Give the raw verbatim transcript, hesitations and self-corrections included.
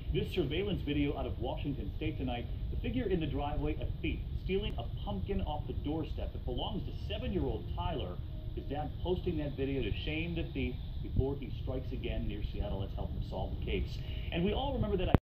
This surveillance video out of Washington State tonight, the figure in the driveway, a thief, stealing a pumpkin off the doorstep that belongs to seven-year-old Tyler. His dad posting that video to shame the thief before he strikes again near Seattle. Let's help him solve the case. And we all remember that